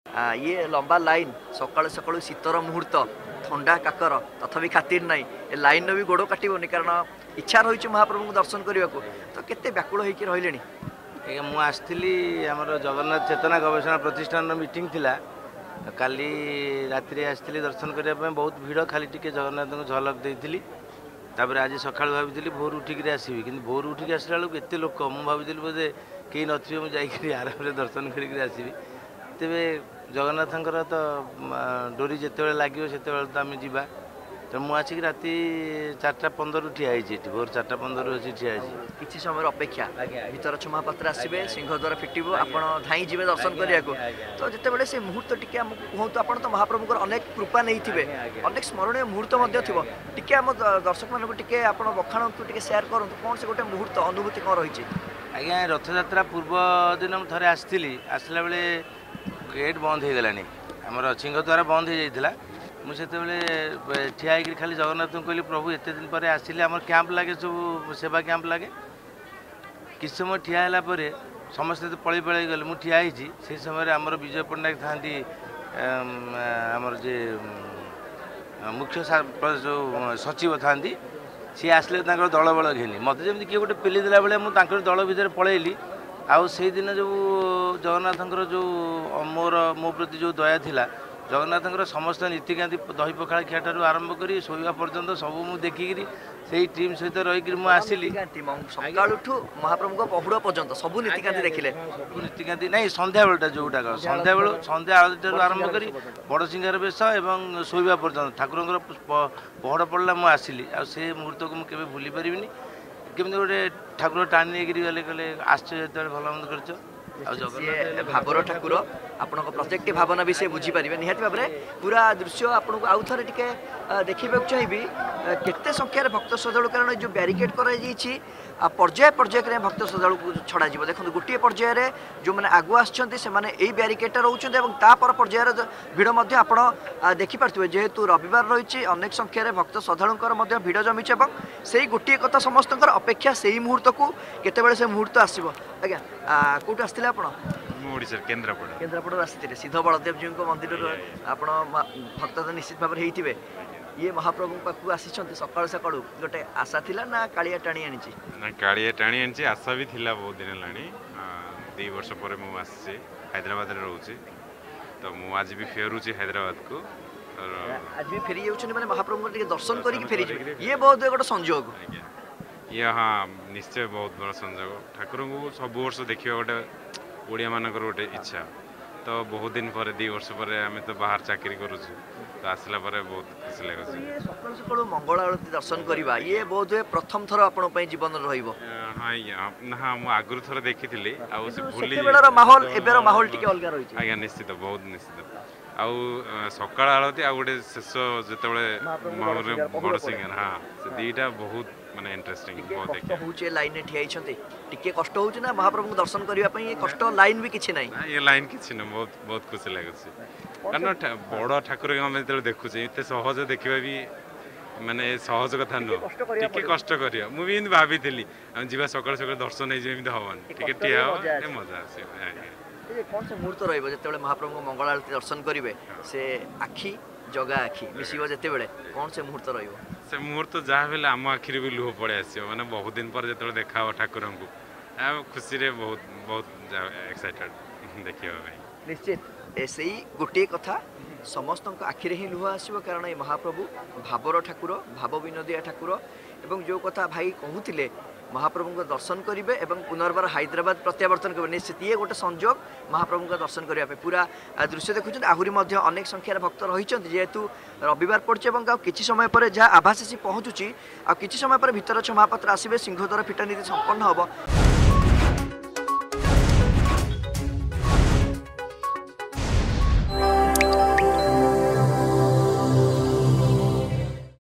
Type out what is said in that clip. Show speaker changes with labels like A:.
A: ये लंबा लाइन सकाळु सकाळु शीतर मुहूर्त थंडा काकर तथापि खातिर ना ए लाइन भी गोड़ काटबनी कारण इच्छा रही महाप्रभु को दर्शन करने को तो केते व्याकुल होकर रही
B: आज्ञा मु आसती आमर जगन्नाथ चेतना गवेषणा प्रतिष्ठान मीटिंग थिला काली राति आसती दर्शन करने बहुत भिड़ खाली टिके जगन्नाथ को झलक देती तापर आज सका भाई भोर उठिक आसवि कि भोर उठिक आसला बेलू एत लोक मुझे भाई बोधे कहीं नी मुझे आराम से दर्शन करके आसवि तेरे जगन्नाथर तो डोरी जिते लगे से तो आम जा तो मुझे आसिक राति 4:15 ठियाई भोर 4:15 अच्छी ठिया
A: किसी समय अपेक्षा भीतर महापात्र आसवे सिंहद्वार फिटब आपण धाई जी दर्शन करने को तो जिते से मुहूर्त टी कहतु आप तो महाप्रभुर अनेक कृपा नहीं थे अनेक स्मरणीय मुहूर्त टी आम दर्शक मानक टी आप बखाण टे सेयार करूँ कौन से गोटे मुहूर्त अनुभूति कौन रही
B: आज्ञा रथयात्रा पूर्व दिन थे आसला बेले गेट बंद हो गलानी आमर सिंहद्वार बंद हो जाता मुझे ठिया खाली जगन्नाथ को कहली प्रभु एत दिन पर आसिले आम कैंप लगे सब सेवा कैंप लगे किस समय ठिया है समस्ते तो पलि पलि गले मुझे ठिया से समय आमर विजय पट्टनायक था आमर जे मुख्य जो सचिव था सी आसले दल बल घेनी मत जमी किए गोटे पेली देला बेले मुझे दल भितर पलैली आउ से दिन जो जगन्नाथर जो मोर मो प्रति जो दया थिला जगन्नाथर समस्त नीतिकांति दही पखाड़ खिया ठार आरंभ कर शोवा पर्यंत सब मुझे देखिकी से टीम सहित रहीकि आसिली
A: सकाळुठू महाप्रभु पहुड़ पर्यंत सब नीतिकांति देखिले
B: सब नीतिकांति नहीं संध्या बेलटा जोटा संध्या बेलू संध्या आरती ठार आरंभ कर बड़ सिंगार बेश और शोवा पर्यंत ठाकुर पहड़ पड़ा मुझे आसिली से मुहूर्त को मुझे भूली पारिनी केमी गोटे ठाकुर टाणी नहीं गले कहले आश्चर्य जो भल मंद कर
A: भावर ठाकुर आपण प्रत्येक भावना भी से बुझीपारे निहत भाव में पूरा दृश्य आपको आउ थे देखा चाहिए केते संख्यार भक्त श्रद्धालु कारण जो ब्यारिकेड कर पर्याय पर्याय भक्त श्रद्धालु को छड़ा देखो गोटे पर्यायर जो मैंने आगु आसने ब्यारिकेड रोचे और पर्यायर भिड़ आप देखिपे जेहेतु रविवार रही अनेक संख्यार भक्त श्रद्धालुंर भिड़ जमी से गोटे कथा समस्त अपेक्षा से ही मुहूर्त को केते से मुहूर्त आसो आज्ञा कौटू आसते आप केन्द्रापड़ा आसते सिद्ध बलदेव जी मंदिर आप भक्त तो निश्चित भाव में ये महाप्रभु पाखु आसी सकाळु सकाळु गोटे आशा थिला ना कालिया टाणी आनी
C: ना कालिया टाणी आनी आशा भी थिला बहुत दिन लानी 2 वर्ष पर मु आसी हैदराबाद रे रहउची तो मु आज भी फेरुची हैदराबाद को और
A: आज भी फेरी जाउछन माने महाप्रभु के दर्शन करी फेरी ये बहुत गोटे संयोग
C: ये हाँ निश्चय बहुत बड़ा संयोग ठाकुर को सब वर्ष देखियो गोटे ओडिया मानकर गोटे इच्छा तो बहुत दिन पर 2 वर्ष पर आम तो बाहर चाकरी करुचु तो आसला पर बहुत खुशी लगे
A: सकाल सकाल मंगल आरती दर्शन करवा ये बहुत प्रथम थर आपण जीवन रहिबो
C: हाँ हाँ मु आगुर थर देखी भूली
A: माहौल एबेर माहौल टिके अलग रही
C: आज्ञा निश्चित बहुत निश्चित आउ सकाळ आरती आ गोटे शेष जो बड़ सिंगर हाँ से दीटा बहुत माने इंटरेस्टिंग बहुत देखिए
A: होचे लाइन में ठिया छथि टिके कष्ट होचे ना महाप्रभु दर्शन करिया पई ये कष्ट लाइन भी किछि नै
C: ये लाइन किछि न बहुत बहुत खुशी लागै कारण बड़ ठाकुर के हम जेते देखु छी एते सहज देखिबा भी माने सहज कथा न टिके कष्ट करिया मु भी भाबी थिली हम जीवा सकाळ सकाळ दर्शन नै जेमिति हवन टिके ठिया हो मजा आसे
A: कौन से मुहूर्त रहिबो जेते महाप्रभु मंगल आरती दर्शन करिवे से आखी जगा आखि मिसिबो जेते बेले कौन से मुहूर्त रहिबो
C: से मुहूर्त जहाँ बेले आम आखिरी भी लुह पड़े आसो मैंने बहुत दिन पर जो देखा ठाकुर को खुशी रे बहुत बहुत एक्साइटेड देखा
A: निश्चित ऐसे ही गोटे कथा समस्त आखिरे ही लुह आसो कारण ये महाप्रभु भावर ठाकुर भाव विनोदिया ठाकुर एवं जो कथा भाई कहते महाप्रभु को दर्शन करेंगे और पुनर्बार हैदराबाद प्रत्यावर्तन करेंगे निश्चित ये गोटे संयोग महाप्रभु का दर्शन करने पूरा दृश्य देखुं आहरी अनेक संख्यार भक्त रही जेहेतु रविवार पड़े किसी समय पर जहाँ आभास पहुँचुची आ किसी समय पर भीतर महापात्र आसवे सिंहद्वार फिटा नीति संपन्न हम।